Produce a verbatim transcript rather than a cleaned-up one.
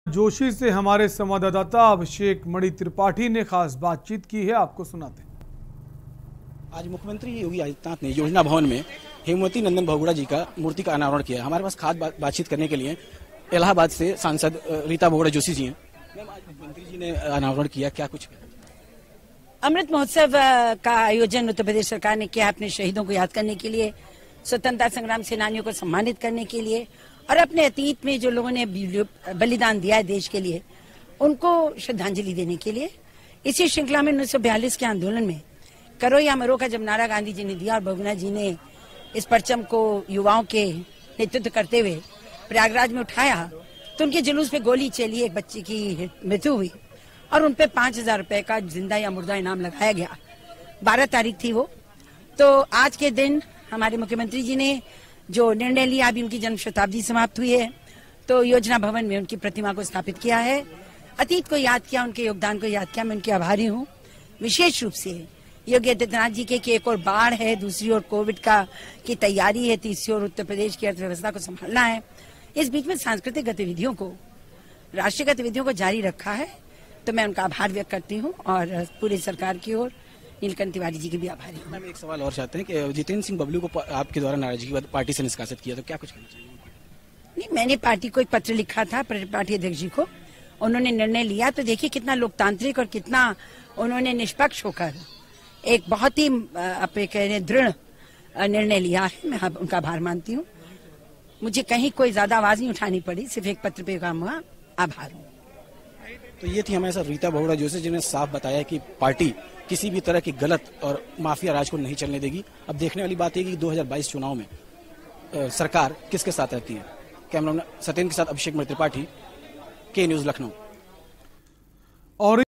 जोशी से हमारे संवाददाता अभिषेक मणि त्रिपाठी ने खास बातचीत की है, आपको सुनाते हैं। आज मुख्यमंत्री योगी आदित्यनाथ ने योजना भवन में हेमवती नंदन बहुगुणा जी का मूर्ति का अनावरण किया। हमारे पास खास बा, बातचीत करने के लिए इलाहाबाद से सांसद रीता बहुगुणा जोशी जी हैं। मैम, आज मुख्यमंत्री जी ने अनावरण किया, क्या कुछ? अमृत महोत्सव का आयोजन उत्तर प्रदेश सरकार ने किया अपने शहीदों को याद करने के लिए, स्वतंत्रता संग्राम सेनानियों को सम्मानित करने के लिए और अपने अतीत में जो लोगों ने बलिदान दिया है देश के लिए उनको श्रद्धांजलि देने के लिए। इसी श्रृंखला में उन्नीस सौ बयालीस के आंदोलन में करो या मरो का जब नारा गांधी जी ने दिया और बहुगुणा जी ने इस परचम को युवाओं के नेतृत्व करते हुए प्रयागराज में उठाया तो उनके जुलूस पे गोली चली, एक बच्चे की मृत्यु हुई और उनपे पांच हजार रुपए का जिंदा या मुर्दा इनाम लगाया गया। बारह तारीख थी वो। तो आज के दिन हमारे मुख्यमंत्री जी ने जो निर्णय लिया, अभी उनकी जन्म शताब्दी समाप्त हुई है तो योजना भवन में उनकी प्रतिमा को स्थापित किया है। अतीत को याद किया, उनके योगदान को याद किया। मैं उनके आभारी हूँ विशेष रूप से योगी आदित्यनाथ जी के कि एक और बाढ़ है, दूसरी ओर कोविड का की तैयारी है, तीसरी ओर उत्तर प्रदेश की अर्थव्यवस्था को संभालना है। इस बीच में सांस्कृतिक गतिविधियों को, राष्ट्रीय गतिविधियों को जारी रखा है तो मैं उनका आभार व्यक्त करती हूँ और पूरी सरकार की ओर नीलकंठ तिवारी जी की भी आभारी हूँ। मैम, एक सवाल और चाहते हैं कि जितेंद्र सिंह बबलू को आपके द्वारा नाराजगी के बाद पार्टी से निष्कासित किया, तो क्या कुछ कहना चाहिए? नहीं, मैंने पार्टी को एक पत्र लिखा था, पार्टी अध्यक्ष जी को, उन्होंने निर्णय लिया। तो देखिए कितना लोकतांत्रिक और कितना उन्होंने निष्पक्ष होकर एक बहुत ही दृढ़ निर्णय लिया है। मैं उनका आभार मानती हूँ। मुझे कहीं कोई ज्यादा आवाज नहीं उठानी पड़ी, सिर्फ एक पत्र पे काम हुआ। आभार हूँ। तो ये थी हमारे साथ रीता बहुगुणा जोशी जिन्होंने साफ बताया कि पार्टी किसी भी तरह की गलत और माफिया राज को नहीं चलने देगी। अब देखने वाली बात है कि दो हज़ार बाईस चुनाव में आ, सरकार किसके साथ रहती है। कैमरामैन सत्येंद्र के साथ अभिषेक मणि त्रिपाठी, के न्यूज लखनऊ। और